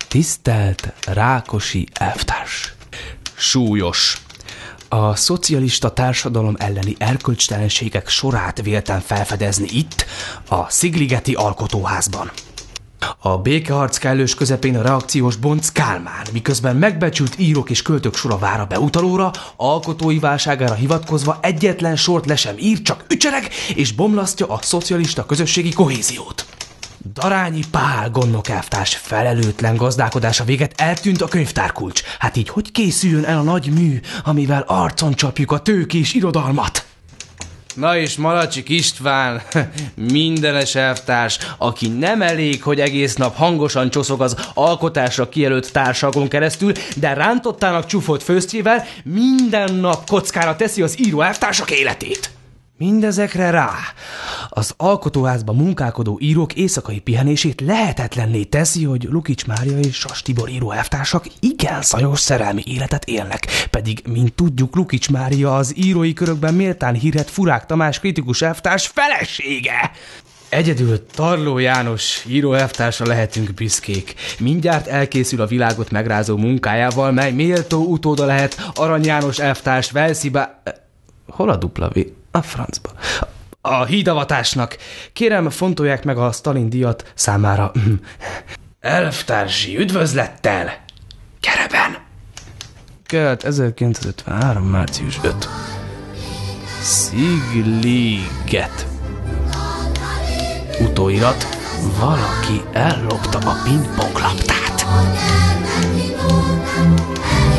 Tisztelt Rákosi elvtárs! Súlyos. A szocialista társadalom elleni erkölcstelenségek sorát véltem felfedezni itt, a Szigligeti Alkotóházban. A békeharc kellős közepén a reakciós bonc Kálmán, miközben megbecsült írók és költők sora vár a beutalóra, alkotói válságára hivatkozva egyetlen sort le sem ír, csak ücsereg és bomlasztja a szocialista közösségi kohéziót. Darányi Pál gondnok elvtárs felelőtlen gazdálkodása véget eltűnt a könyvtárkulcs. Hát így hogy készüljön el a nagy mű, amivel arcon csapjuk a tőkés irodalmat? Na és Malacsik István, mindenes elvtárs, aki nem elég, hogy egész nap hangosan csoszog az alkotásra kijelölt társalgon keresztül, de rántottának csúfolt főztjével minden nap kockára teszi az író elvtársak életét. Mindezekre rá az alkotóházban munkálkodó írók éjszakai pihenését lehetetlenné teszi, hogy Lukics Mária és Sas Tibor író elvtársak igen szajos szerelmi életet élnek. Pedig, mint tudjuk, Lukics Mária az írói körökben méltán hírhedt Furák Tamás kritikus elvtárs felesége. Egyedül Tarló János író elvtársa lehetünk büszkék. Mindjárt elkészül a világot megrázó munkájával, mely méltó utóda lehet Arany János elvtárs Velszibe... Hol a dupla V? A francba. A hídavatásnak. Kérem, fontolják meg a Stalin díjat számára. Elvtársi üdvözlettel! Kereben! Kelt 1953. március 5. Szigliget. Utóirat. Valaki ellopta a pingponglabdát.